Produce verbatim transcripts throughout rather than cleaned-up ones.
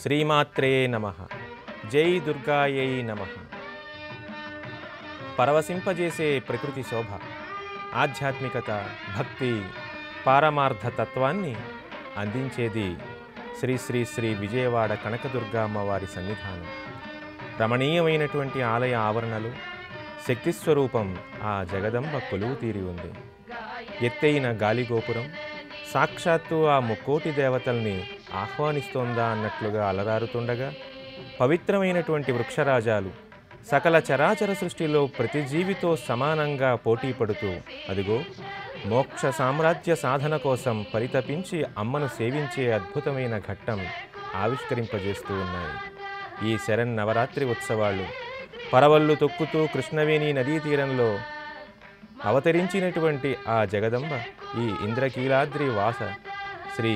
శ్రీమాత్రే నమః. జై దుర్గాయై నమః. పరవశింపజేసే ప్రకృతి శోభ, ఆధ్యాత్మికత, భక్తి, పారమార్థ తత్వాన్ని అందించేది శ్రీ శ్రీ శ్రీ విజయవాడ కనకదుర్గా అమ్మవారి సన్నిధానం. రమణీయమైనటువంటి ఆలయ ఆవరణలు, శక్తిస్వరూపం ఆ జగదంబ కొలువు తీరి ఉంది. ఎత్తైన గాలిగోపురం సాక్షాత్తు ఆ ముక్కోటి దేవతల్ని ఆహ్వానిస్తోందా అన్నట్లుగా అలరారుతుండగా, పవిత్రమైనటువంటి వృక్షరాజాలు సకల చరాచర సృష్టిలో ప్రతి జీవితో సమానంగా పోటీ పడుతూ అదిగో మోక్ష సామ్రాజ్య సాధన కోసం పరితపించి అమ్మను సేవించే అద్భుతమైన ఘట్టం ఆవిష్కరింపజేస్తూ ఉన్నాయి. ఈ శరన్నవరాత్రి ఉత్సవాలు పరవళ్ళు తొక్కుతూ కృష్ణవేణి నదీ తీరంలో అవతరించినటువంటి ఆ జగదంబ ఈ ఇంద్రకీలాద్రి వాస శ్రీ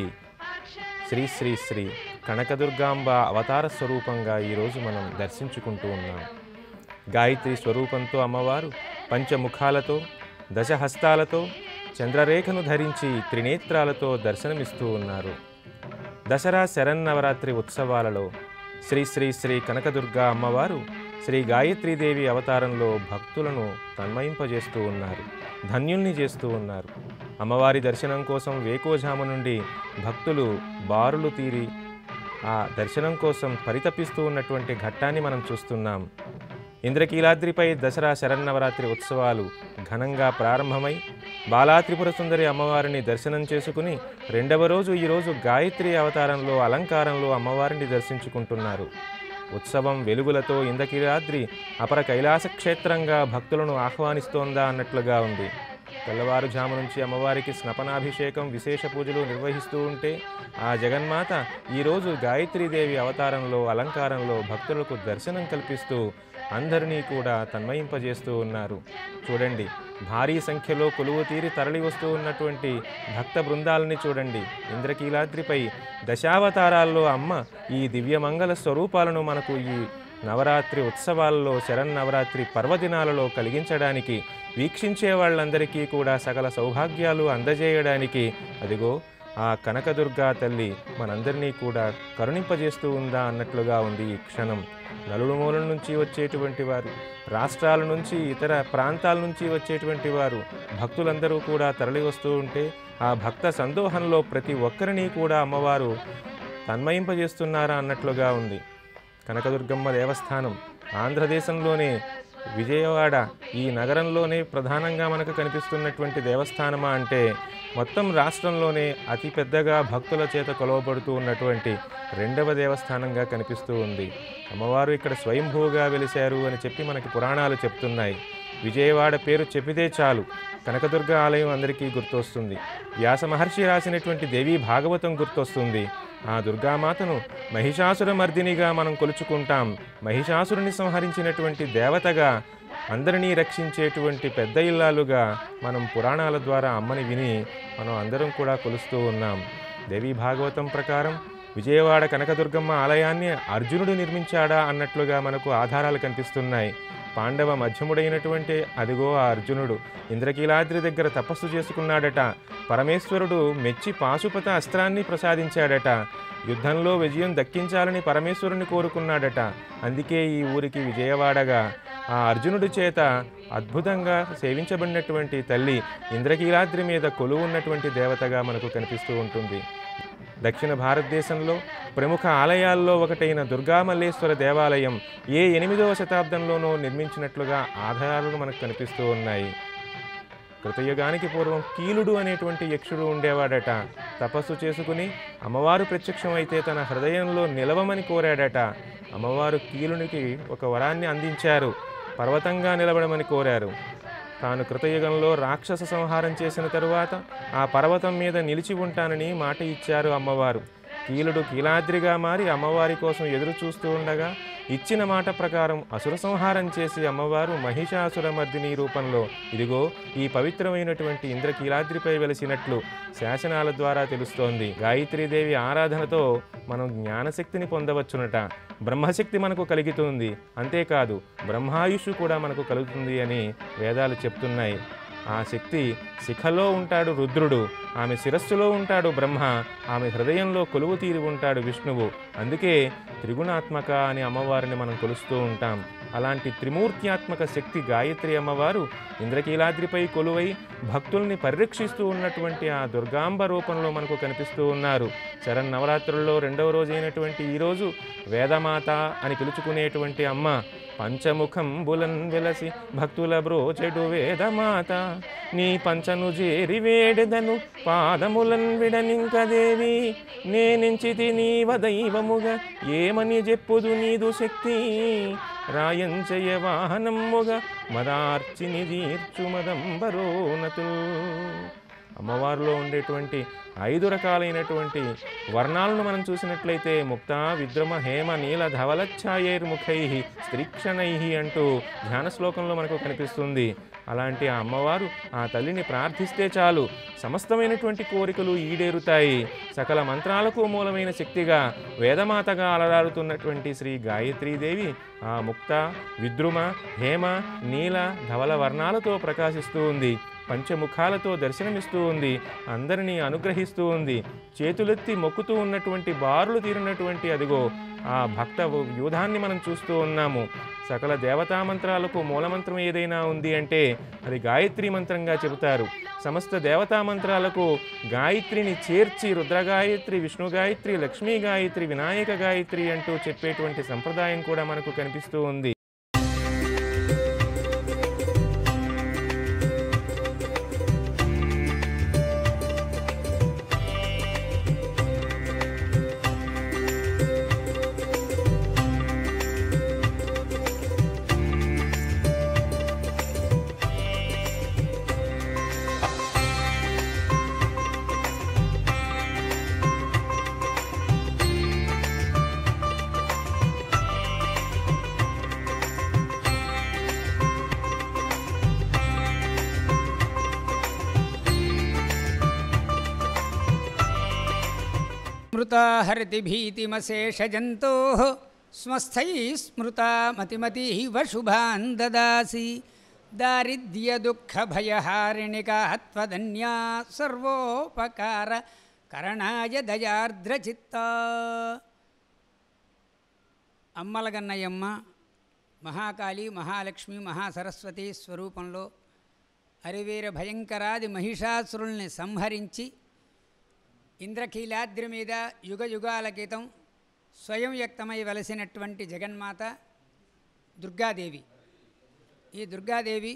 శ్రీ శ్రీ శ్రీ కనకదుర్గాంబ అవతార స్వరూపంగా ఈరోజు మనం దర్శించుకుంటూ ఉన్నాం. గాయత్రి స్వరూపంతో అమ్మవారు పంచముఖాలతో, దశహస్తాలతో, చంద్రరేఖను ధరించి త్రినేత్రాలతో దర్శనమిస్తూ ఉన్నారు. దసరా శరన్నవరాత్రి ఉత్సవాలలో శ్రీ శ్రీ శ్రీ కనకదుర్గా అమ్మవారు శ్రీ గాయత్రీదేవి అవతారంలో భక్తులను తన్మయింపజేస్తూ ఉన్నారు, ధన్యుల్ని చేస్తూ ఉన్నారు. అమ్మవారి దర్శనం కోసం వేకోజాము నుండి భక్తులు బారులు తీరి ఆ దర్శనం కోసం పరితపిస్తూ ఉన్నటువంటి ఘట్టాన్ని మనం చూస్తున్నాం. ఇంద్రకీలాద్రిపై దసరా శరన్నవరాత్రి ఉత్సవాలు ఘనంగా ప్రారంభమై బాలా త్రిపుర సుందరి అమ్మవారిని దర్శనం చేసుకుని రెండవ రోజు ఈరోజు గాయత్రి అవతారంలో అలంకారంలో అమ్మవారిని దర్శించుకుంటున్నారు. ఉత్సవం వెలుగులతో ఇంద్రకీలాద్రి అపర కైలాస క్షేత్రంగా భక్తులను ఆహ్వానిస్తోందా అన్నట్లుగా ఉంది. తెల్లవారుజాము నుంచి అమ్మవారికి స్నపనాభిషేకం, విశేష పూజలు నిర్వహిస్తూ ఉంటే ఆ జగన్మాత ఈరోజు గాయత్రీదేవి అవతారంలో అలంకారంలో భక్తులకు దర్శనం కల్పిస్తూ అందరినీ కూడా తన్మయింపజేస్తూ ఉన్నారు. చూడండి, భారీ సంఖ్యలో కొలువు తీరి తరలి వస్తూ ఉన్నటువంటి భక్త బృందాలని చూడండి. ఇంద్రకీలాద్రిపై దశావతారాల్లో అమ్మ ఈ దివ్యమంగళ స్వరూపాలను మనకు ఈ నవరాత్రి ఉత్సవాలలో, శరన్నవరాత్రి పర్వదినాలలో కలిగించడానికి, వీక్షించే వాళ్ళందరికీ కూడా సకల సౌభాగ్యాలు అందజేయడానికి అదిగో ఆ కనకదుర్గా తల్లి మనందరినీ కూడా కరుణింపజేస్తూ ఉందా అన్నట్లుగా ఉంది ఈ క్షణం. నలుమూలల నుంచి వచ్చేటువంటి వారు, రాష్ట్రాల నుంచి, ఇతర ప్రాంతాల నుంచి వచ్చేటువంటి వారు భక్తులందరూ కూడా తరలి వస్తూ ఉంటే ఆ భక్త సందోహంలో ప్రతి ఒక్కరిని కూడా అమ్మవారు తన్మయింపజేస్తున్నారా అన్నట్లుగా ఉంది. కనకదుర్గమ్మ దేవస్థానం ఆంధ్రదేశంలోనే, విజయవాడ ఈ నగరంలోనే ప్రధానంగా మనకు కనిపిస్తున్నటువంటి దేవస్థానమా అంటే మొత్తం రాష్ట్రంలోనే అతి పెద్దగా భక్తుల చేత కొలవబడుతూ ఉన్నటువంటి రెండవ దేవస్థానంగా కనిపిస్తూ ఉంది. అమ్మవారు ఇక్కడ స్వయంభూగా వెలిశారు అని చెప్పి మనకి పురాణాలు చెప్తున్నాయి. విజయవాడ పేరు చెప్పితే చాలు కనకదుర్గ ఆలయం అందరికీ గుర్తొస్తుంది. వ్యాస మహర్షి రాసినటువంటి దేవీ భాగవతం గుర్తొస్తుంది. ఆ దుర్గామాతను మహిషాసుర మర్దినిగా మనం కొలుచుకుంటాం. మహిషాసురుని సంహరించినటువంటి దేవతగా, అందరినీ రక్షించేటువంటి పెద్ద ఇల్లాలుగా మనం పురాణాల ద్వారా అమ్మని విని మనం అందరం కూడా కొలుస్తూ ఉన్నాం. దేవీ భాగవతం ప్రకారం విజయవాడ కనకదుర్గమ్మ ఆలయాన్ని అర్జునుడు నిర్మించాడా అన్నట్లుగా మనకు ఆధారాలు కనిపిస్తున్నాయి. పాండవ మధ్యముడైనటువంటి అదిగో ఆ అర్జునుడు ఇంద్రకీలాద్రి దగ్గర తపస్సు చేసుకున్నాడట. పరమేశ్వరుడు మెచ్చి పాశుపత అస్త్రాన్ని ప్రసాదించాడట. యుద్ధంలో విజయం దక్కించాలని పరమేశ్వరుని కోరుకున్నాడట. అందుకే ఈ ఊరికి విజయవాడగా ఆ అర్జునుడి చేత అద్భుతంగా సేవించబడినటువంటి తల్లి ఇంద్రకీలాద్రి మీద కొలువు ఉన్నటువంటి దేవతగా మనకు కనిపిస్తూ ఉంటుంది. దక్షిణ భారతదేశంలో ప్రముఖ ఆలయాల్లో ఒకటైన దుర్గామల్లేశ్వర దేవాలయం ఏ ఎనిమిదవ శతాబ్దంలోనూ నిర్మించినట్లుగా ఆధారాలు మనకు కనిపిస్తూ ఉన్నాయి. కృతయుగానికి పూర్వం కీలుడు అనేటువంటి యక్షుడు ఉండేవాడట. తపస్సు చేసుకుని అమ్మవారు ప్రత్యక్షమైతే తన హృదయంలో నిలవమని కోరాడట. అమ్మవారు కీలునికి ఒక వరాన్ని అందించారు, పర్వతంగా నిలబడమని కోరారు. తాను కృతయుగంలో రాక్షస సంహారం చేసిన తరువాత ఆ పర్వతం మీద నిలిచి ఉంటానని మాట ఇచ్చారు అమ్మవారు. కీలుడు కీలాద్రిగా మారి అమ్మవారి కోసం ఎదురు చూస్తూ ఉండగా ఇచ్చిన మాట ప్రకారం అసుర సంహారం చేసి అమ్మవారు మహిషాసుర మర్దిని రూపంలో ఇదిగో ఈ పవిత్రమైనటువంటి ఇంద్రకీలాద్రిపై వెలిసినట్లు శాసనాల ద్వారా తెలుస్తోంది. గాయత్రీదేవి ఆరాధనతో మనం జ్ఞానశక్తిని పొందవచ్చునట. బ్రహ్మశక్తి మనకు కలుగుతుంది. అంతేకాదు బ్రహ్మాయుషు కూడా మనకు కలుగుతుంది అని వేదాలు చెప్తున్నాయి. ఆ శక్తి శిఖలో ఉంటాడు రుద్రుడు, ఆమె శిరస్సులో ఉంటాడు బ్రహ్మ, ఆమె హృదయంలో కొలువు తీరి ఉంటాడు విష్ణువు. అందుకే త్రిగుణాత్మక అని అమ్మవారిని మనం కొలుస్తూ ఉంటాం. అలాంటి త్రిమూర్త్యాత్మక శక్తి గాయత్రి అమ్మవారు ఇంద్రకీలాద్రిపై కొలువై భక్తుల్ని పరిరక్షిస్తూ ఉన్నటువంటి ఆ దుర్గాంబ రూపంలో మనకు కనిపిస్తూ ఉన్నారు. శరన్నవరాత్రుల్లో రెండవ రోజైనటువంటి ఈరోజు వేదమాత అని పిలుచుకునేటువంటి అమ్మ పంచముఖం బులన్ వెలసి భక్తుల బ్రోచెడు వేదమాత, నీ పంచను చేరి వేడెదను పాదములన్ విడనింకదేవి, నేనించితి నీవ దైవముగా ఏమని చెప్పుదు నీదు శక్తి, రాయంచయ వాహనముగా మదార్చిని తీర్చు మదంబరోనతు. అమ్మవారిలో ఉండేటువంటి ఐదు రకాలైనటువంటి వర్ణాలను మనం చూసినట్లయితే ముక్త విద్రమ హేమ నీల ధవలఛాయైర్ముఖై స్త్రీక్షణై అంటూ ధ్యాన శ్లోకంలో మనకు కనిపిస్తుంది. అలాంటి ఆ అమ్మవారు ఆ తల్లిని ప్రార్థిస్తే చాలు సమస్తమైనటువంటి కోరికలు ఈడేరుతాయి. సకల మంత్రాలకు మూలమైన శక్తిగా వేదమాతగా అలరారుతున్నటువంటి శ్రీ గాయత్రీదేవి ఆ ముక్త విద్రుమ హేమ నీల ధవల వర్ణాలతో ప్రకాశిస్తూ ఉంది. పంచముఖాలతో దర్శనమిస్తూ ఉంది. అందరినీ అనుగ్రహిస్తూ ఉంది. చేతులెత్తి మొక్కుతూ ఉన్నటువంటి బారులు తీరినటువంటి అదిగో ఆ భక్త వ్యూధాన్ని మనం చూస్తూ ఉన్నాము. సకల దేవతా మంత్రాలకు మూలమంత్రం ఏదైనా ఉంది అంటే అది గాయత్రి మంత్రంగా చెబుతారు. సమస్త దేవతా మంత్రాలకు గాయత్రిని చేర్చి రుద్రగాయత్రి, విష్ణు గాయత్రి, లక్ష్మీ గాయత్రి, వినాయక గాయత్రి అంటూ చెప్పేటువంటి సంప్రదాయం కూడా మనకు కనిపిస్తూ ఉంది. స్మృతా హరితి భీతిమశేషజంతోః స్మస్థైః స్మృతా మతిమతీవ శుభాన్ దదాసి, దారిద్ర్యదుఃఖభయహారిణికా త్వదన్యా సర్వోపకార కరణాయ దయార్ద్రచిత్తా. అమ్మలగన్నయమ్మ మహాకాళి, మహాలక్ష్మి, మహాసరస్వతి స్వరూపంలో హరివీర భయంకరాది మహిషాసురుల్ని సంహరించి ఇంద్రకీలాద్రి మీద యుగ యుగాల క్రితం స్వయం వ్యక్తమై వెలసినటువంటి జగన్మాత దుర్గాదేవి. ఈ దుర్గాదేవి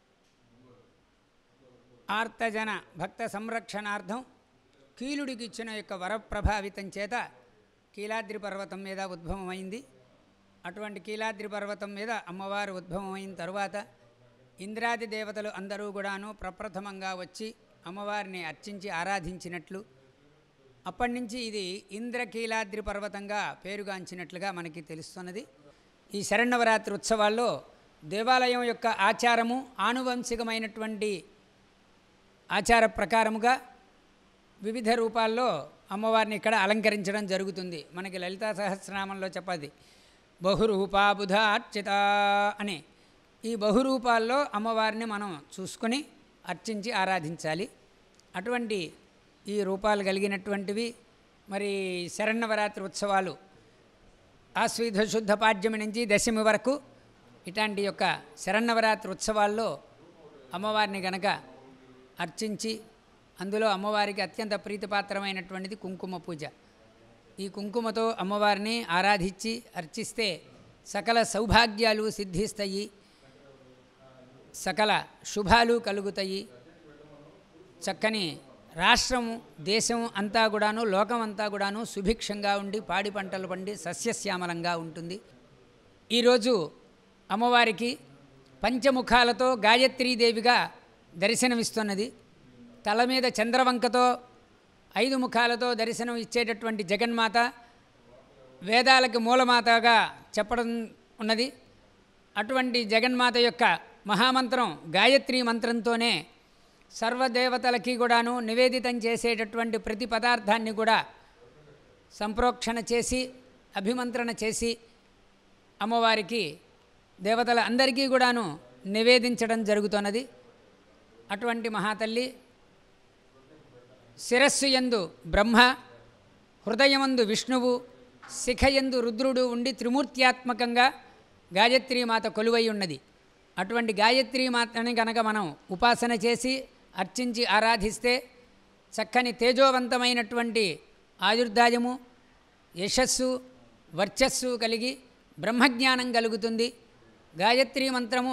ఆర్తజన భక్త సంరక్షణార్థం కీలుడికి ఇచ్చిన యొక్క వరప్రభావితం చేత కీలాద్రి పర్వతం మీద ఉద్భవమైంది. అటువంటి కీలాద్రి పర్వతం మీద అమ్మవారు ఉద్భవమైన తరువాత ఇంద్రాది దేవతలు అందరూ కూడాను ప్రప్రథమంగా వచ్చి అమ్మవారిని అర్చించి ఆరాధించినట్లు, అప్పటి నుంచి ఇది ఇంద్రకీలాద్రి పర్వతంగా పేరుగాంచినట్లుగా మనకి తెలుస్తున్నది. ఈ శరన్నవరాత్రి ఉత్సవాల్లో దేవాలయం యొక్క ఆచారము ఆనువంశికమైనటువంటి ఆచార ప్రకారముగా వివిధ రూపాల్లో అమ్మవారిని ఇక్కడ అలంకరించడం జరుగుతుంది. మనకి లలితా సహస్రనామంలో చెప్పది బహురూపా బుధార్చిత అని. ఈ బహురూపాల్లో అమ్మవారిని మనం చూసుకొని అర్చించి ఆరాధించాలి. అటువంటి ఈ రూపాలు కలిగినటువంటివి మరి శరన్నవరాత్రి ఉత్సవాలు ఆశ్వీధ శుద్ధ పాడ్యమి నుంచి దశమి వరకు ఇట్లాంటి యొక్క శరన్నవరాత్రి ఉత్సవాల్లో అమ్మవారిని గనక అర్చించి అందులో అమ్మవారికి అత్యంత ప్రీతిపాత్రమైనటువంటిది కుంకుమ పూజ. ఈ కుంకుమతో అమ్మవారిని ఆరాధించి అర్చిస్తే సకల సౌభాగ్యాలు సిద్ధిస్తాయి, సకల శుభాలు కలుగుతాయి. చక్కని రాష్ట్రము దేశం అంతా కూడాను లోకం అంతా కూడాను సుభిక్షంగా ఉండి పాడి పంటలు పండి సస్యశ్యామలంగా ఉంటుంది. ఈరోజు అమ్మవారికి పంచముఖాలతో గాయత్రీదేవిగా దర్శనమిస్తున్నది. తల మీద చంద్రవంకతో ఐదు ముఖాలతో దర్శనం ఇచ్చేటటువంటి జగన్మాత వేదాలకు మూలమాతగా చెప్పడం ఉన్నది. అటువంటి జగన్మాత యొక్క మహామంత్రం గాయత్రీ మంత్రంతోనే సర్వదేవతలకి కూడాను నివేదితం చేసేటటువంటి ప్రతి పదార్థాన్ని కూడా సంప్రోక్షణ చేసి అభిమంత్రణ చేసి అమ్మవారికి దేవతల అందరికీ కూడాను నివేదించడం జరుగుతున్నది. అటువంటి మహాతల్లి శిరస్సు యందు బ్రహ్మ, హృదయమందు విష్ణువు, శిఖయందు రుద్రుడు ఉండి త్రిమూర్త్యాత్మకంగా గాయత్రీమాత కొలువై ఉన్నది. అటువంటి గాయత్రీమాతని కనుక మనం ఉపాసన చేసి అర్చించి ఆరాధిస్తే చక్కని తేజోవంతమైనటువంటి ఆయుర్దాయము, యశస్సు, వర్చస్సు కలిగి బ్రహ్మజ్ఞానం కలుగుతుంది. గాయత్రీ మంత్రము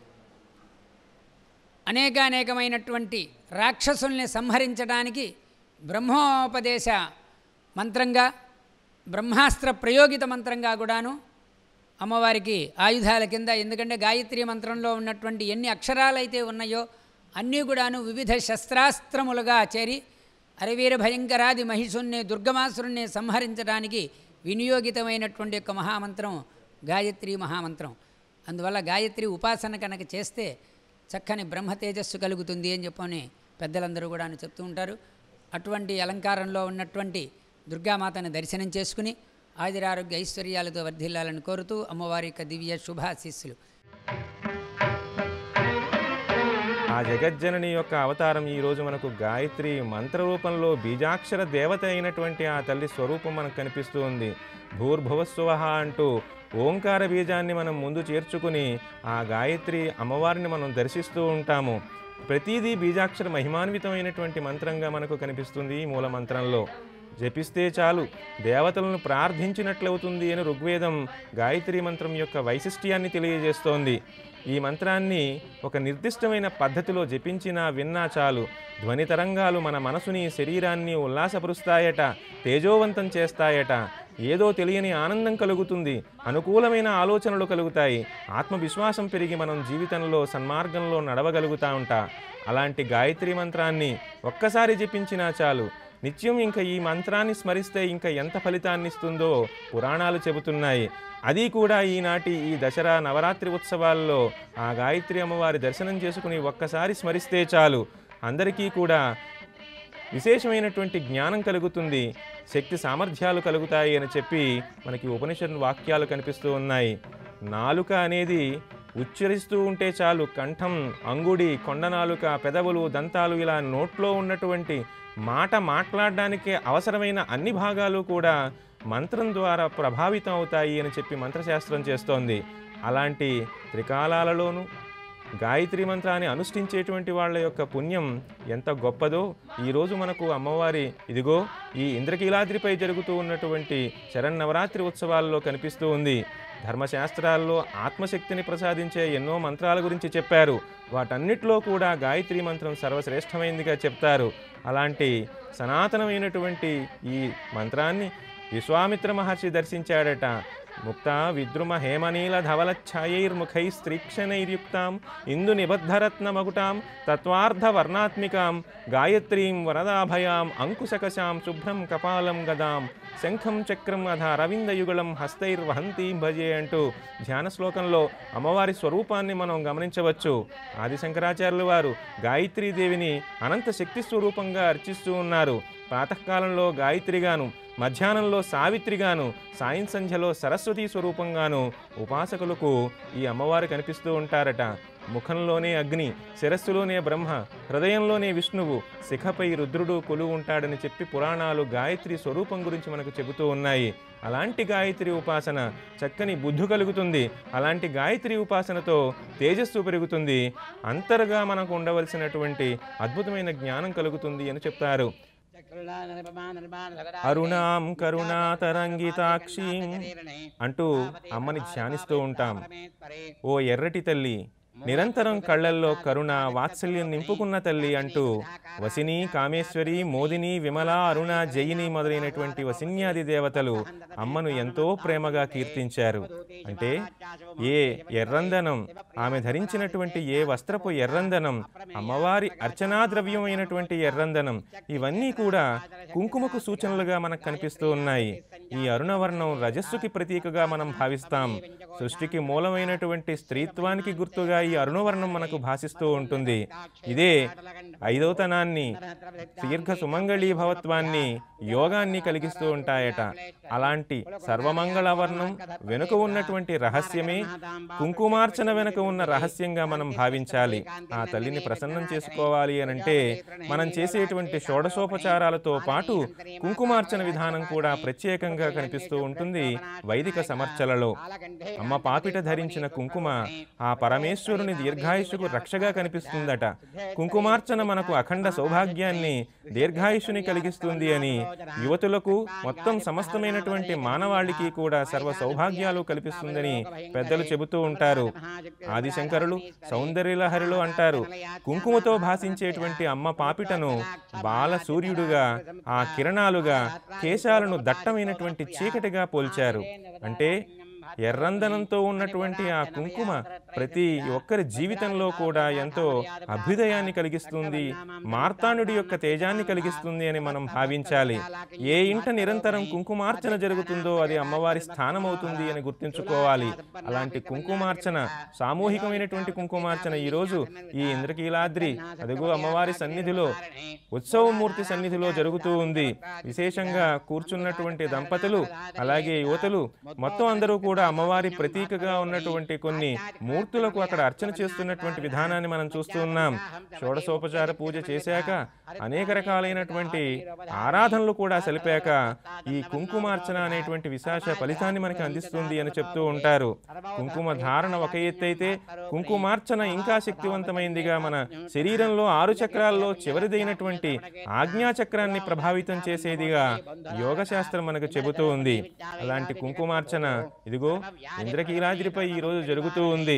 అనేకానేకమైనటువంటి రాక్షసుల్ని సంహరించడానికి బ్రహ్మోపదేశ మంత్రంగా, బ్రహ్మాస్త్ర ప్రయోగిత మంత్రంగా కూడాను అమ్మవారికి ఆయుధాల కింద, ఎందుకంటే గాయత్రీ మంత్రంలో ఉన్నటువంటి ఎన్ని అక్షరాలైతే ఉన్నాయో అన్నీ కూడాను వివిధ శస్త్రాస్త్రములుగా చేరి అరవీర భయంకరాది మహిషుణ్ణి, దుర్గమాసురుణ్ణి సంహరించడానికి వినియోగితమైనటువంటి యొక్క మహామంత్రం గాయత్రీ మహామంత్రం. అందువల్ల గాయత్రి ఉపాసన కనుక చేస్తే చక్కని బ్రహ్మ తేజస్సు కలుగుతుంది అని చెప్పని పెద్దలందరూ కూడా చెప్తూ ఉంటారు. అటువంటి అలంకారంలో ఉన్నటువంటి దుర్గామాతను దర్శనం చేసుకుని ఆయురారోగ్య ఐశ్వర్యాలతో వర్ధిల్లాలని కోరుతూ అమ్మవారి యొక్క దివ్య శుభాశీస్సులు. ఆ జగజ్జనని యొక్క అవతారం ఈరోజు మనకు గాయత్రి మంత్రరూపంలో బీజాక్షర దేవత అయినటువంటి ఆ తల్లి స్వరూపం మనకు కనిపిస్తూ ఉంది. భూర్భువస్సువః అంటూ ఓంకార బీజాన్ని మనం ముందు చేర్చుకుని ఆ గాయత్రి అమ్మవారిని మనం దర్శిస్తూ ఉంటాము. ప్రతిదీ బీజాక్షర మహిమాన్వితమైనటువంటి మంత్రంగా మనకు కనిపిస్తుంది. ఈ మూల మంత్రంలో జపిస్తే చాలు దేవతలను ప్రార్థించినట్లవుతుంది అని ఋగ్వేదం గాయత్రి మంత్రం యొక్క వైశిష్ట్యాన్ని తెలియజేస్తోంది. ఈ మంత్రాన్ని ఒక నిర్దిష్టమైన పద్ధతిలో జపించినా విన్నా చాలు ధ్వని తరంగాలు మన మనసుని, శరీరాన్ని ఉల్లాసపరుస్తాయట, తేజోవంతం చేస్తాయట. ఏదో తెలియని ఆనందం కలుగుతుంది, అనుకూలమైన ఆలోచనలు కలుగుతాయి, ఆత్మవిశ్వాసం పెరిగి మనం జీవితంలో సన్మార్గంలో నడవగలుగుతా ఉంటా. అలాంటి గాయత్రి మంత్రాన్ని ఒక్కసారి జపించినా చాలు. నిత్యం ఇంకా ఈ మంత్రాన్ని స్మరిస్తే ఇంకా ఎంత ఫలితాన్ని ఇస్తుందో పురాణాలు చెబుతున్నాయి. అది కూడా ఈనాటి ఈ దసరా నవరాత్రి ఉత్సవాల్లో ఆ గాయత్రి అమ్మవారి దర్శనం చేసుకుని ఒక్కసారి స్మరిస్తే చాలు అందరికీ కూడా విశేషమైనటువంటి జ్ఞానం కలుగుతుంది, శక్తి సామర్థ్యాలు కలుగుతాయి అని చెప్పి మనకి ఉపనిషత్ వాక్యాలు కనిపిస్తూ ఉన్నాయి. నాలుక అనేది ఉచ్చరిస్తూ ఉంటే చాలు కంఠం, అంగుడి, కొండనాలుక, పెదవులు, దంతాలు ఇలా నోట్లో ఉన్నటువంటి మాట మాట్లాడడానికి అవసరమైన అన్ని భాగాలు కూడా మంత్రం ద్వారా ప్రభావితం అవుతాయి అని చెప్పి మంత్రశాస్త్రం చేస్తోంది. అలాంటి త్రికాలాలలోనూ గాయత్రి మంత్రాన్ని అనుష్ఠించేటువంటి వాళ్ళ యొక్క పుణ్యం ఎంత గొప్పదో ఈరోజు మనకు అమ్మవారి ఇదిగో ఈ ఇంద్రకీలాద్రిపై జరుగుతూ ఉన్నటువంటి శరన్నవరాత్రి ఉత్సవాల్లో కనిపిస్తూ ఉంది. ధర్మశాస్త్రాల్లో ఆత్మశక్తిని ప్రసాదించే ఎన్నో మంత్రాల గురించి చెప్పారు. వాటన్నిటిలో కూడా గాయత్రి మంత్రం సర్వశ్రేష్టమైనదిగా చెప్తారు. అలాంటి సనాతనమైనటువంటి ఈ మంత్రాన్ని విశ్వామిత్ర మహర్షి దర్శించాడట. ముక్త విద్రుమ హేమనీల ధవలఛాయైర్ముఖై స్త్రీక్షణైర్యుక్తాం ఇందు నిబద్ధరత్న మగుటాం తత్వార్థ వర్ణాత్మికాం గాయత్రీం వరదాభయాం అంకుశకశాం శుభ్రం కపాలం గదాం శంఖం చక్రం అధ అరవిందయుగళం హస్తైర్వహంతీం భజే అంటూ ధ్యాన శ్లోకంలో అమ్మవారి స్వరూపాన్ని మనం గమనించవచ్చు. ఆది శంకరాచార్యులు వారు గాయత్రీదేవిని అనంత శక్తి స్వరూపంగా అర్చిస్తూ ఉన్నారు. ప్రాతకాలంలో గాయత్రిగాను, మధ్యాహ్నంలో సావిత్రిగాను, సాయం సంధ్యలో సరస్వతీ స్వరూపంగాను ఉపాసకులకు ఈ అమ్మవారు కనిపిస్తూ ఉంటారట. ముఖంలోనే అగ్ని, శిరస్సులోనే బ్రహ్మ, హృదయంలోనే విష్ణువు, శిఖపై రుద్రుడు కొలువు ఉంటాడని చెప్పి పురాణాలు గాయత్రి స్వరూపం గురించి మనకు చెబుతూ ఉన్నాయి. అలాంటి గాయత్రి ఉపాసన చక్కని బుద్ధి కలుగుతుంది. అలాంటి గాయత్రి ఉపాసనతో తేజస్సు పెరుగుతుంది. అంతర్గా మనకు ఉండవలసినటువంటి అద్భుతమైన జ్ఞానం కలుగుతుంది అని చెప్తారు. అరుణాం కరుణాతరంగితాక్షీం అంటూ అమ్మని ధ్యానిస్తూ ఉంటాం. ఓ ఎర్రటి తల్లి, నిరంతరం కళ్ళల్లో కరుణ, వాత్సల్యం నింపుకున్న తల్లి అంటూ వసిని, కామేశ్వరి, మోదిని, విమల, అరుణ, జయిని మొదలైనటువంటి వసిన్యాది దేవతలు అమ్మను ఎంతో ప్రేమగా కీర్తించారు. అంటే ఏ ఎర్రందనం, ఆమె ధరించినటువంటి ఏ వస్త్రపు ఎర్రందనం, అమ్మవారి అర్చనా ద్రవ్యమైనటువంటి ఎర్రందనం, ఇవన్నీ కూడా కుంకుమకు సూచనలుగా మనకు కనిపిస్తూ ఉన్నాయి. ఈ అరుణవర్ణం రజస్సుకి ప్రతీకగా మనం భావిస్తాం. సృష్టికి మూలమైనటువంటి స్త్రీత్వానికి గుర్తుగా ఈ అరుణవర్ణం మనకు భాషిస్తూ ఉంటుంది. ఇదే ఐదోతనాన్ని, దీర్ఘ సుమంగళీభవత్వాన్ని, యోగాన్ని కలిగిస్తూ ఉంటాయట. అలాంటి సర్వమంగళవర్ణం వెనుక ఉన్నటువంటి రహస్యమే కుంకుమార్చన వెనుక ఉన్న రహస్యంగా మనం భావించాలి. ఆ తల్లిని ప్రసన్నం చేసుకోవాలి అనంటే మనం చేసేటువంటి షోడశోపచారాలతో పాటు కుంకుమార్చన విధానం కూడా ప్రత్యేకంగా కనిపిస్తూ ఉంటుంది వైదిక సమర్చలలో. అమ్మ పాపిట ధరించిన కుంకుమ ఆ పరమేశ్వరుని దీర్ఘాయుషుకు రక్షగా కనిపిస్తుందట. కుంకుమార్చన మనకు అఖండ సౌభాగ్యాన్ని దీర్ఘాయుషుని కలిగిస్తుంది అని యువతులకు మొత్తం సమస్తమైనటువంటి మానవాళికి కూడా సర్వ సౌభాగ్యాలు కల్పిస్తుందని పెద్దలు చెబుతూ ఉంటారు. ఆదిశంకరులు సౌందర్యలహరిలో అంటారు, కుంకుమతో భాషించేటువంటి అమ్మ పాపిటను బాల సూర్యుడుగా, ఆ కిరణాలుగా కేశాలను దట్టమైనటువంటి చీకటిగా పోల్చారు. అంటే ఎర్రందనంతో ఉన్నటువంటి ఆ కుంకుమ ప్రతి ఒక్కరి జీవితంలో కూడా ఎంతో అభ్యుదయాన్ని కలిగిస్తుంది, మార్తాండుడి యొక్క తేజాన్ని కలిగిస్తుంది అని మనం భావించాలి. ఏ ఇంట నిరంతరం కుంకుమార్చన జరుగుతుందో అది అమ్మవారి స్థానం అవుతుంది అని గుర్తుంచుకోవాలి. అలాంటి కుంకుమార్చన, సామూహికమైనటువంటి కుంకుమార్చన ఈరోజు ఈ ఇంద్రకీలాద్రి అదిగో అమ్మవారి సన్నిధిలో, ఉత్సవమూర్తి సన్నిధిలో జరుగుతూ ఉంది. విశేషంగా కూర్చున్నటువంటి దంపతులు అలాగే యువతులు మొత్తం అందరూ కూడా అమ్మవారి ప్రతీకగా ఉన్నటువంటి కొన్ని మూర్తులకు అక్కడ అర్చన చేస్తున్నటువంటి విధానాన్ని మనం చూస్తూ ఉన్నాం. షోడశోపచార పూజ చేశాక అనేక రకాలైనటువంటి ఆరాధనలు కూడా సలిపాక ఈ కుంకుమార్చన అనేటువంటి విశేష ఫలితాన్ని మనకి అందిస్తుంది అని చెప్తూ ఉంటారు. కుంకుమ ధారణ ఒక ఎత్తు అయితే కుంకుమార్చన ఇంకా శక్తివంతమైందిగా మన శరీరంలో ఆరు చక్రాల్లో చివరిదైనటువంటి ఆజ్ఞాచక్రాన్ని ప్రభావితం చేసేదిగా యోగశాస్త్రం మనకు చెబుతూ ఉంది. అలాంటి కుంకుమార్చన ఇదిగో ఇంద్రకీలాద్రిపై ఈరోజు జరుగుతూ ఉంది.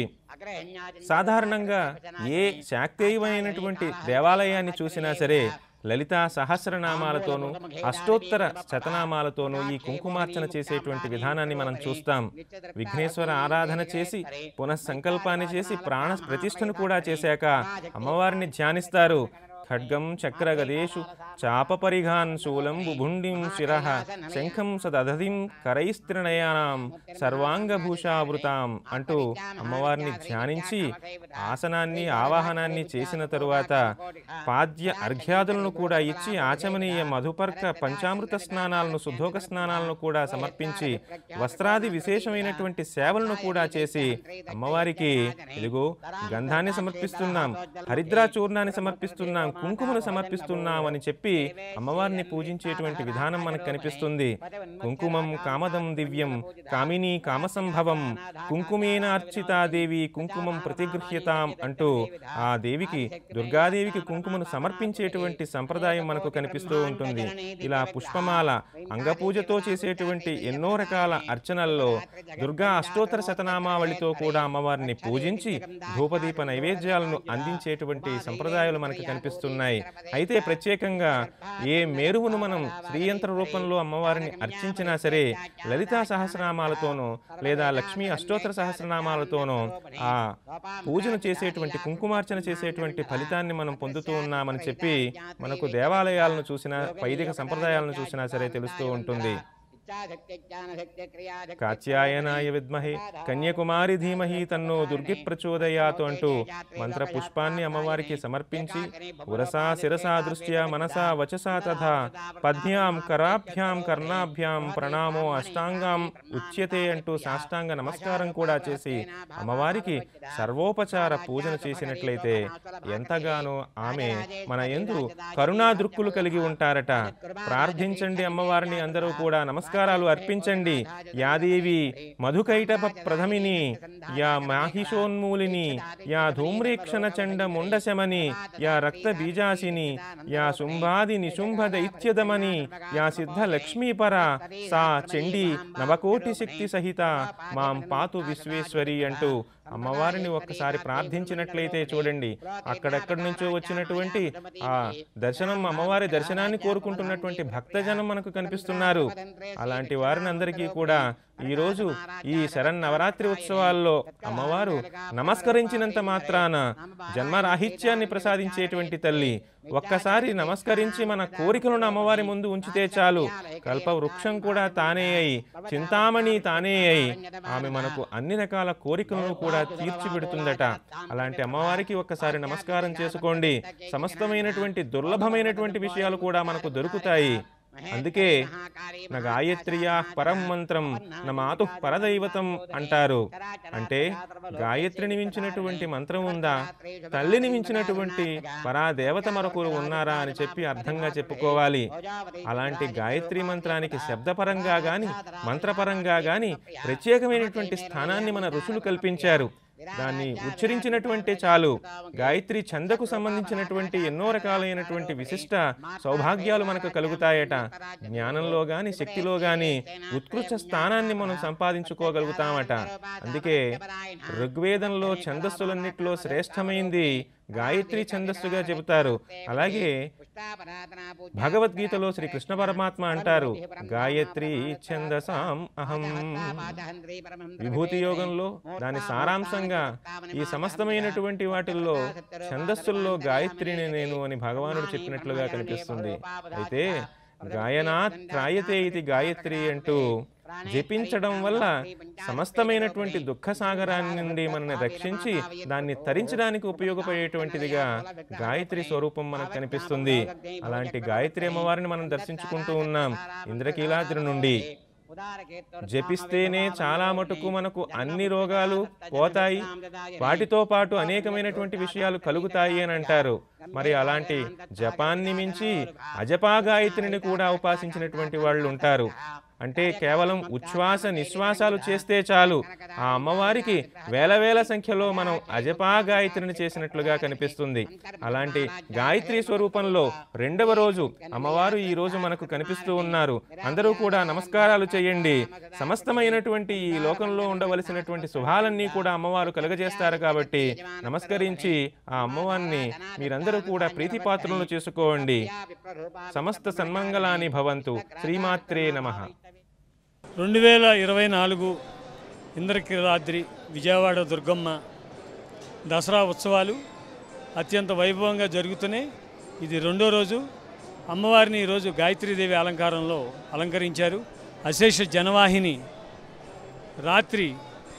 సాధారణంగా ఏ శాక్తేయమైనటువంటి దేవాలయాన్ని చూసినా సరే లలితా సహస్రనామాలతోనూ అష్టోత్తర శతనామాలతోనూ ఈ కుంకుమార్చన చేసేటువంటి విధానాన్ని మనం చూస్తాం. విఘ్నేశ్వర ఆరాధన చేసి పునఃసంకల్పాన్ని చేసి ప్రాణ ప్రతిష్ఠను కూడా చేశాక అమ్మవారిని ధ్యానిస్తారు. ఖడ్గం చక్రగదేషు చాప పరిఘాన్ శూలం బుభుండిం శిరః శంఖం సదధిం కరైస్త్రినయానాం సర్వాంగభూషావృతాం అంటూ అమ్మవారిని ధ్యానించి ఆసనాన్ని ఆవాహనాన్ని చేసిన తరువాత పాద్య అర్ఘ్యాదులను కూడా ఇచ్చి ఆచమనీయ మధుపర్క పంచామృత స్నానాలను, శుద్ధోక స్నానాలను కూడా సమర్పించి వస్త్రాది విశేషమైనటువంటి సేవలను కూడా చేసి అమ్మవారికి ఇదిగో గంధాన్ని సమర్పిస్తున్నాం, హరిద్రా చూర్ణాన్ని సమర్పిస్తున్నాం, కుంకుమను సమర్పిస్తున్నామని చెప్పి అమ్మవారిని పూజించేటువంటి విధానం మనకు కనిపిస్తుంది. కుంకుమం కామదం దివ్యం కామినీ కామసంభవం కుంకుమేన అర్చితాదేవి కుంకుమం ప్రతిగృహ్యతాం అంటూ ఆ దేవికి, దుర్గాదేవికి కుంకుమను సమర్పించేటువంటి సంప్రదాయం మనకు కనిపిస్తూ ఉంటుంది. ఇలా పుష్పమాల అంగపూజతో చేసేటువంటి ఎన్నో రకాల అర్చనల్లో దుర్గా అష్టోత్తర శతనామావళితో కూడా అమ్మవారిని పూజించి ధూపదీప నైవేద్యాలను అందించేటువంటి సంప్రదాయాలు మనకు కనిపిస్తున్నాయి. అయితే ప్రత్యేకంగా ఏ మేరువును మనం శ్రీయంత్ర రూపంలో అమ్మవారిని అర్చించినా సరే లలితా సహస్రనామాలతోనో లేదా లక్ష్మీ అష్టోత్తర సహస్రనామాలతోనో ఆ పూజను చేసేటువంటి కుంకుమార్చన చేసేటువంటి ఫలితాన్ని మనం పొందుతూ ఉన్నామని చెప్పి మనకు దేవాలయాలను చూసినా వైదిక సంప్రదాయాలను చూసినా సరే తెలుస్తూ ఉంటుంది. కాత్యాయనాయ విద్మహే కన్యాకుమారి ధీమహి తన్నో దుర్గి ప్రచోదయాత్ అంటూ మంత్ర పుష్పాన్ని అమ్మవారికి సమర్పించి ఉరసా శిరసా దృష్ట్యా మనసా వచసా తథా పద్భ్యాం కరాభ్యాం కర్ణాభ్యాం ప్రణామో అష్టాంగం ఉచ్యతే అంటూ సాష్టాంగ నమస్కారం కూడా చేసి అమ్మవారికి సర్వోపచార పూజన చేసినట్లయితే ఎంతగానో ఆమె మన యందు కరుణా దృక్కులు కలిగి ఉంటారట. ప్రార్థించండి అమ్మవారిని, అందరూ కూడా నమస్కారం నమస్కారాలు అర్పించండి. యాదేవి మధుకైటప ప్రథమిని, యా మాహిషోన్మూలిని, యా ధూమ్రేక్షణ చండ ముండశమని, యా రక్త బీజాసిని, యా శుంభాది నిశుంభ దైత్యదమని, యా సిద్ధ లక్ష్మీపర సా చండీ నవకోటి శక్తి సహిత మాం పాతు విశ్వేశ్వరి అంటూ అమ్మవారిని ఒక్కసారి ప్రార్థించినట్లయితే చూడండి, అక్కడెక్కడి నుంచో వచ్చినటువంటి ఆ దర్శనం, అమ్మవారి దర్శనాన్ని కోరుకుంటున్నటువంటి భక్తజనం మనకు కనిపిస్తున్నారు. అలాంటి వారిని అందరికీ కూడా ఈరోజు ఈ శరన్నవరాత్రి ఉత్సవాల్లో అమ్మవారు నమస్కరించినంత మాత్రాన జన్మరాహిత్యాన్ని ప్రసాదించేటువంటి తల్లి. ఒక్కసారి నమస్కరించి మన కోరికలను అమ్మవారి ముందు ఉంచితే చాలు, కల్ప వృక్షం కూడా తానే అయి, చింతామణి తానే అయి ఆమె మనకు అన్ని రకాల కోరికలను కూడా తీర్చిపెడుతుందట. అలాంటి అమ్మవారికి ఒక్కసారి నమస్కారం చేసుకోండి. సమస్తమైనటువంటి దుర్లభమైనటువంటి విషయాలు కూడా మనకు దొరుకుతాయి. అందుకే నా గాయత్రియా పరం మంత్రం నా మాతు పరదైవతం అంటారు. అంటే గాయత్రిని మించినటువంటి మంత్రం ఉందా, తల్లిని మించినటువంటి పరాదేవత మరొకరు ఉన్నారా అని చెప్పి అర్థంగా చెప్పుకోవాలి. అలాంటి గాయత్రి మంత్రానికి శబ్దపరంగా గాని మంత్రపరంగా గాని ప్రత్యేకమైనటువంటి స్థానాన్ని మన ఋషులు కల్పించారు. దాన్ని ఉచ్చరించినటువంటి చాలు గాయత్రి ఛందకు సంబంధించినటువంటి ఎన్నో రకాలైనటువంటి విశిష్ట సౌభాగ్యాలు మనకు కలుగుతాయట. జ్ఞానంలో గాని శక్తిలో గాని ఉత్కృష్ట స్థానాన్ని మనం సంపాదించుకోగలుగుతామట. అందుకే ఋగ్వేదంలో ఛందస్సులన్నిటిలో శ్రేష్టమైంది గాయత్రి ఛందస్సుగా చెబుతారు. అలాగే భగవద్గీతలో శ్రీ కృష్ణ పరమాత్మ అంటారు, గాయత్రి ఛందసాం అహం. విభూతి యోగంలో దాని సారాంశంగా ఈ సమస్తమైనటువంటి వాటిల్లో ఛందస్సుల్లో గాయత్రిని నేను అని భగవానుడు చెప్పినట్లుగా కనిపిస్తుంది. అయితే గాయనాత్ త్రాయతే ఇది గాయత్రి అంటూ జపించడం వల్ల సమస్తమైనటువంటి దుఃఖ సాగరాన్ని నుండి మనల్ని రక్షించి దాన్ని తరించడానికి ఉపయోగపడేటువంటిదిగా గాయత్రి స్వరూపం మనకు కనిపిస్తుంది. అలాంటి గాయత్రి అమ్మవారిని మనం దర్శించుకుంటూ ఉన్నాం ఇంద్రకీలాద్రి నుండి. జపిస్తేనే చాలా మటుకు మనకు అన్ని రోగాలు పోతాయి, వాటితో పాటు అనేకమైనటువంటి విషయాలు కలుగుతాయి అని అంటారు. మరి అలాంటి జపాన్ని మించి అజపా గాయత్రిని కూడా ఉపాసించినటువంటి వాళ్ళు ఉంటారు. అంటే కేవలం ఉచ్ఛ్వాస నిశ్వాసాలు చేస్తే చాలు ఆ అమ్మవారికి వేల వేల సంఖ్యలో మనం అజపా గాయత్రిని చేసినట్లుగా కనిపిస్తుంది. అలాంటి గాయత్రి స్వరూపంలో రెండవ రోజు అమ్మవారు ఈ రోజు మనకు కనిపిస్తూ ఉన్నారు. అందరూ కూడా నమస్కారాలు చేయండి. సమస్తమైనటువంటి ఈ లోకంలో ఉండవలసినటువంటి శుభాలన్నీ కూడా అమ్మవారు కలుగజేస్తారు కాబట్టి నమస్కరించి ఆ అమ్మవారిని మీరందరూ కూడా ప్రీతిపాత్రలను చేసుకోండి. సమస్త సన్మంగళాని భవంతు. శ్రీమాత్రే నమః. రెండు వేల ఇరవై నాలుగు ఇంద్రకీలాద్రి విజయవాడ దుర్గమ్మ దసరా ఉత్సవాలు అత్యంత వైభవంగా జరుగుతున్నాయి. ఇది రెండో రోజు. అమ్మవారిని ఈరోజు గాయత్రీదేవి అలంకారంలో అలంకరించారు. అశేష జనవాహిని రాత్రి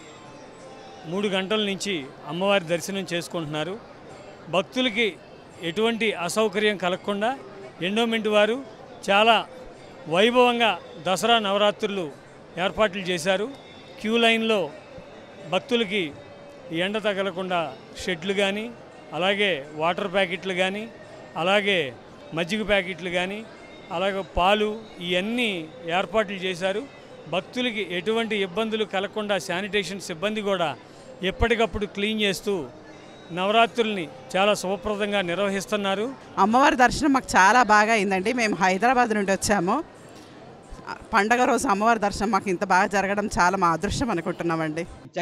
మూడు గంటల నుంచి అమ్మవారి దర్శనం చేసుకుంటున్నారు. భక్తులకి ఎటువంటి అసౌకర్యం కలగకుండా ఎండోమెంట్ వారు చాలా వైభవంగా దసరా నవరాత్రులు ఏర్పాట్లు చేశారు. క్యూ లైన్లో భక్తులకి ఎండ తగలకుండా షెడ్లు కానీ, అలాగే వాటర్ ప్యాకెట్లు కానీ, అలాగే మజ్జిగ ప్యాకెట్లు కానీ, అలాగే పాలు ఇవన్నీ ఏర్పాట్లు చేశారు. భక్తులకి ఎటువంటి ఇబ్బందులు కలగకుండా శానిటేషన్ సిబ్బంది కూడా ఎప్పటికప్పుడు క్లీన్ చేస్తూ నవరాత్రుల్ని చాలా శుభప్రదంగా నిర్వహిస్తున్నారు. అమ్మవారి దర్శనం మాకు చాలా బాగా అయిందండి. మేము హైదరాబాద్ నుండి వచ్చాము. పండగ రోజు అమ్మవారి దర్శనం మాకు ఇంత బాగా జరగడం చాలా మా అదృష్టం అనుకుంటున్నామండి.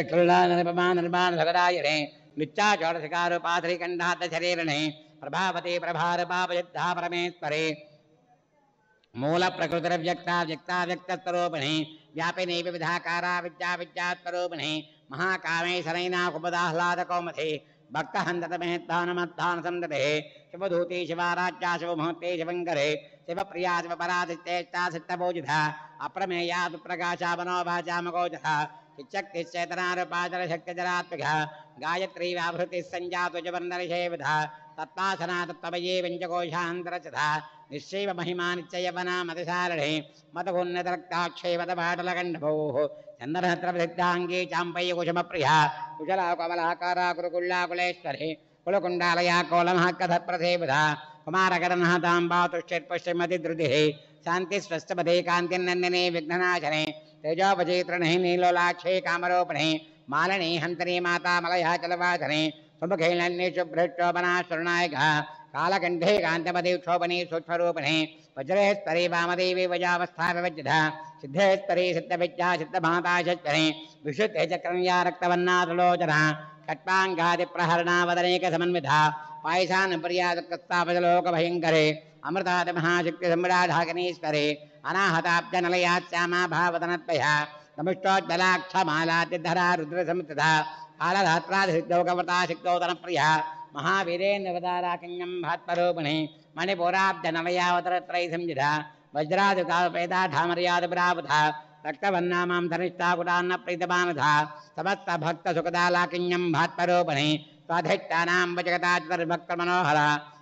ప్రభావతి ప్రభార పాపయుద్ధా పరమేశ్వరే మూల ప్రకృతి వ్యక్త వ్యక్త వ్యక్తస్వరూపిణి వ్యాపిని వివిధాకారా విద్యా విద్యాస్వరూపిణి మహాకామేశ్వరైనా ఉపదాహ్లాద కౌమధి భక్త హంతమేత్తానమత్తాన సందతే శివధూతి శివారాజ్యా శివముహూర్తే శివంకరే శివప్రియా శివపరాదిత్యేష్టా సిద్ధభోజిత అప్రమేయా ప్రకాశా మనోభాజామగోజత చిచ్చక్తిశ్చేతనారుపాచర శక్తిజరాత్మిక గాయత్రీ వ్యాభృతి సంజాతు జవర్ణరిషేవిధ తత్వాసనా తత్వయే వింజకోశాంతరచత నిశ్చైవ మహిమా నిశ్చయవనా మతశారణి మతగున్నతరక్తాక్షేవత పాటలకంఠభో చందనహత్రప్రసిద్ధాంగీ చాంపయ్య కుశమప్రియ కుశలా కమలాకారా కురుకుల్లా కులేశ్వరి కులకుండాలయా కోలమహకథ ప్రసేవిధ కుమారకరనహతాంబాతుష్టిర్పుష్టిమతి ధృతి శాంతి స్వస్థపదే కాంతినందిని విఘ్ననాశనే తేజోపచేత్రణి నీలోలాక్షే కామరూపిణి మాలిని హంతని మాతామలయాచలవాసనే శుభఖైలన్య శుభ్రక్షోభనాశరణాయక కాలకంఠే కాంతమతి క్షోభని సూక్ష్మరూపిణి వజ్రేశ్వరి వామదేవి వజావస్థా వివజ్జత సిద్ధేశ్వరి సిద్ధవిద్యా సిద్ధమాతా శక్తిని విశుద్ధే చక్రన్యా రక్తవర్ణాతులోచన ఖట్వాంగాది ప్రహరణావదనేక సమన్విత పాయసాన్ ప్రియాదకస్తాపజలోక భయంకరే అమృతాది మహాశక్తి సంరాధాకనీశ్వరే అనాహతాబ్జనలయా శ్యామా భావతనత్వయ నముష్టోజ్జలాక్షమాలాతిధరా రుద్రసంస్థిత కాళరాత్రాధిసిద్ధౌకవృతా శక్తోదన ప్రియ మహావీరేణ్యవదారాకన్యం భాత్మరూపిణి మణిపురాబ్జనలయావతరత్రై సంజిత వజ్రాదుకాపేదాఢామర్యాదుపురాబుధ రక్తవన్నామాం ధనిష్టాకుటాన్న ప్రీతమానధ సమస్త భక్త సుఖదాలాకిన్యం భాత్మరూపిణి స్వాధిష్టానాం వజగతాచర్భక్త మనోహర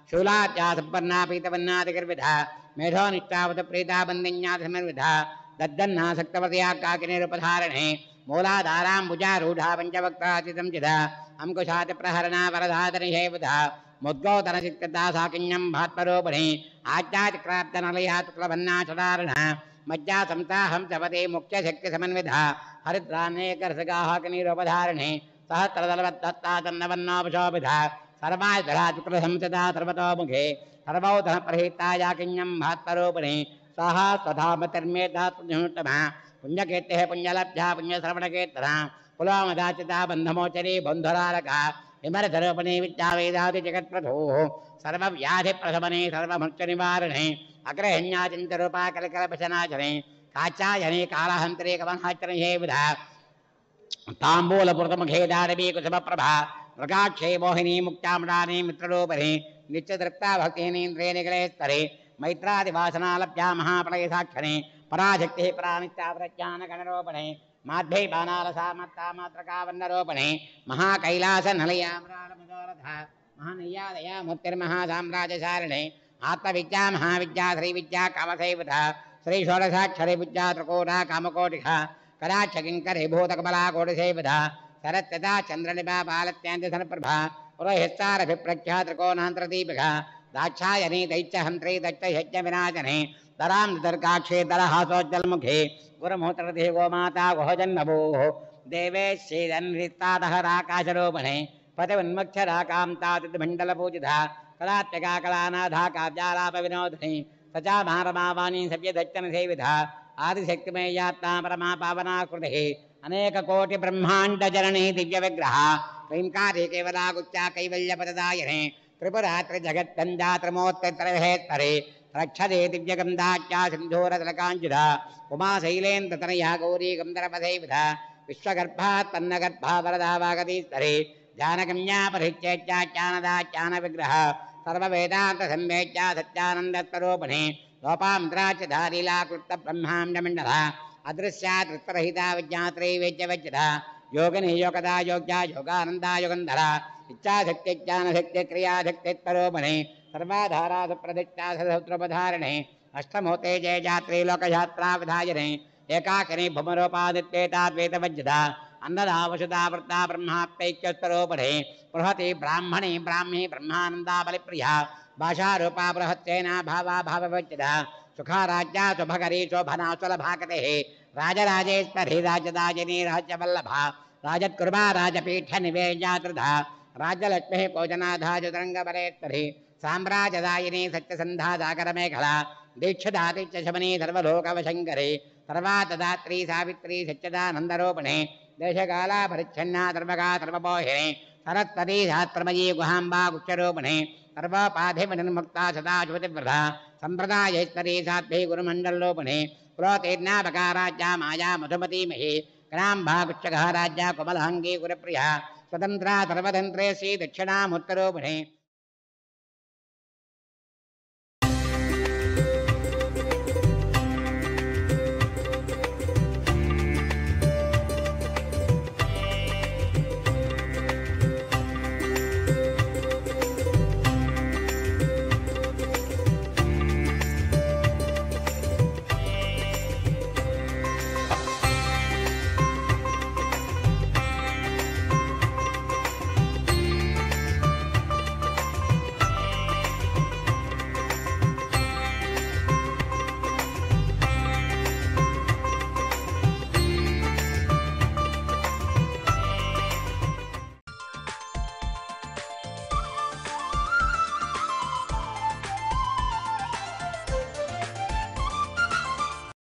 शूलाद्या सम्पन्ना पीतवन्नादिगर्विधा मेधो निष्ठावत प्रीता बन्दिन्यासमर्विधा दद्दन्ना सक्तवतया काकिनीरुपधारिणे मूलाधाराम्बुजारूढा पञ्चवक्त्राचितं चिधा अंकुशातिप्रहरणा वरधातनिषेवधा मुद्गौतनचित्तदा साकिन्यं भात्परोपणे आज्ञातिक्राप्तनलया तुक्लभन्ना चदारणा मज्जा संताहं सपदे मुख्यशक्तिसमन्विधा हरिद्रानेकरसगाः कनीरोपधारिणे सहस्रदलवद्दत्ता तन्नवन्नोपशोभिधा सर्वायुधरा शुक्लसंसदा सर्वतोमुखे सर्वौधनप्रहिता याकिन्यं भात्परोपणे सः स्वधामतिर्मेधा पुण्योत्तमा पुण्यकीर्तिः पुण्यलब्धा पुण्यश्रवणकीर्तना पुलोमदाचिता बन्धमोचरी बन्धुरारका विमरधरोपणे विद्यावेदादि जगत्प्रभोः सर्वव्याधिप्रशमने सर्वभक्तनिवारणे अग्रहण्याचिन्तरूपा कलकलपशनाचने काचायने कालहन्तरे कमहाचरणे विधा ताम्बूलपुरतमुखे दानवी कुसुमप्रभा मृगाक्षे मोहिनी मुक्तामृतानि मित्ररूपणे नित्यतृप्ता भक्तिहीनेन्द्रिये निगले स्तरे मैत्रादिवासनालभ्या महाप्रलय साक्षणे पराशक्तिः प्राणित्याप्रज्ञानगणरोपणे माध्यै बाणालसा मत्ता मात्रकावन्नरोपणे महाकैलासनलयामराळमदोरथा महानय्यादया मुक्तिर्महासाम्राज्यशारिणे आत्मविद्या महाविद्या श्रीविद्या कामसैवधा श्रीषोडशाक्षरी विद्या त्रिकोटा कामकोटिका कदाक्षकिङ्करे भूतकमला कोटिसेवधा शरत्यदा चन्द्रनिभा बालत्यान्त्यसनप्रभा पुरोहिस्तारभिप्रख्या त्रिकोणान्तरदीपिका दाक्षायणी दैत्यहन्त्री दैत्ययज्ञविनाशने दरां दर्गाक्षे दरहासोज्जलमुखे गुरुमूत्रदे गोमाता गोहजन्नभोः देवे श्रीरन्वितादहराकाशरोपणे पतिवन्मुक्षराकां तातिमण्डलपूजिता कलात्यका कलानाधा काव्यालापविनोदिनी सचा भारमावाणी सव्यदच्चनसेविधा आदिशक्तिमेयात्मा परमा पावनाकृतिः अनेककोटिब्रह्माण्डजननी दिव्यविग्रह क्लींकारी केवलागुच्चा कैवल्यपददायिने त्रिपुरात्रिजगत्कन्दा त्रिमोत्तरभेत्तरे रक्षदे दिव्यगन्धाख्या सिन्धूरतलकाञ्चिता उमाशैलेन्द्रतनया गौरी गन्धर्वसेविधा विश्वगर्भात् पन्नगर्भा वरदा वागतीस्तरे जानगम्या परिच्येत्याख्यानदाख्यानविग्रह सर्ववेदान्तसंवेद्या सत्यानन्दस्वरूपिणे लोपामुद्रा च धारीलाकृप्तब्रह्माण्डमण्डला अदृश्या तृत्वरहिता विज्ञात्री वेद्यवज्यता योगिनी योगदा योग्या योगानन्दा योगन्धरा इच्छाशक्तिज्ञानशक्ति क्रियाशक्तित्वरूपिणे सर्वाधारा सुप्रदिष्टा सदसौत्रपधारिणे अष्टमोते जय जात्री लोकयात्रा विधायिने एकाकिनी भूमरोपादित्येताद्वैतवज्यता अन्नदा वसुधा वृत्ता ब्रह्माप्यैक्यस्तरूपिणे बृहति ब्राह्मणी ब्राह्मी ब्रह्मानन्दा बलिप्रिया भाषारूपा बृहत्सेना भावा भाववज्यता सुखाराज्या शुभकरी शोभना सुलभाकतिः राजराजेश्वरी राजदाजिनी राज्यवल्लभा राजत्कृपा राजपीठनिवेद्यातृधा राज्यलक्ष्मीः भोजनाधाजुतरङ्गबलेश्वरी साम्राज्यदायिनी सत्यसन्धादाकरमेखला दीक्षितादित्यशमनी सर्वलोकवशङ्करी सर्वातदात्री सावित्री सच्चिदानन्दरूपिणे देशकालापरिच्छन्ना सर्वगा सर्वमोहिनी सरस्वती शास्त्रमयी गुहाम्बा गुच्छरूपिणे सर्वोपाधिपनिर्मुक्ता सदा शुभतिव्रता सम्प्रदायैश्वरी साध्वी गुरुमण्डलरूपिणे पुरोतीर्णापकाराज्या माया मधुमतीमही ग्राम्भा गुच्छघा राज्या कुमलहङ्गी गुरुप्रिया स्वतन्त्रा सर्वतन्त्रे श्री दक्षिणामुत्तरूपिणे